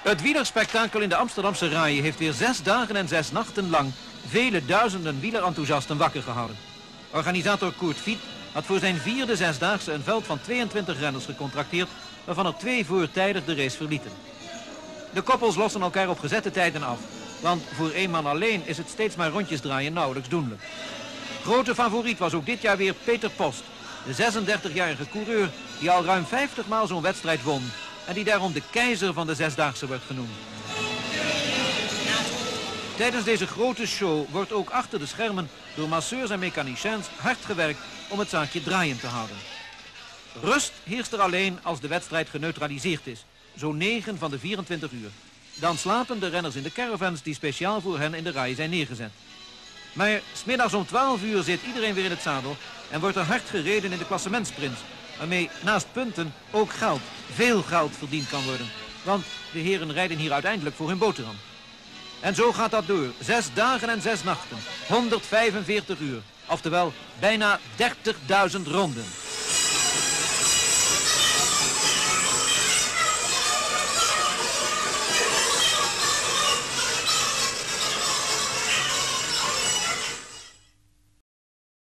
Het wielerspektakel in de Amsterdamse Rai heeft weer 6 dagen en 6 nachten lang vele duizenden wielerenthousiasten wakker gehouden. Organisator Kurt Fiet had voor zijn 4e zesdaagse een veld van 22 renners gecontracteerd, waarvan er 2 voortijdig de race verlieten. De koppels lossen elkaar op gezette tijden af, want voor 1 man alleen is het steeds maar rondjes draaien nauwelijks doenlijk. Grote favoriet was ook dit jaar weer Peter Post, de 36-jarige coureur die al ruim 50 maal zo'n wedstrijd won en die daarom de keizer van de zesdaagse wordt genoemd. Tijdens deze grote show wordt ook achter de schermen door masseurs en mechaniciens hard gewerkt om het zaakje draaiend te houden. Rust heerst er alleen als de wedstrijd geneutraliseerd is, zo'n 9 van de 24 uur. Dan slapen de renners in de caravans die speciaal voor hen in de Rai zijn neergezet. Maar 's middags om 12 uur zit iedereen weer in het zadel en wordt er hard gereden in de klassementssprints, waarmee naast punten ook geld, veel geld verdiend kan worden. Want de heren rijden hier uiteindelijk voor hun boterham. En zo gaat dat door, 6 dagen en 6 nachten, 145 uur, oftewel bijna 30.000 ronden.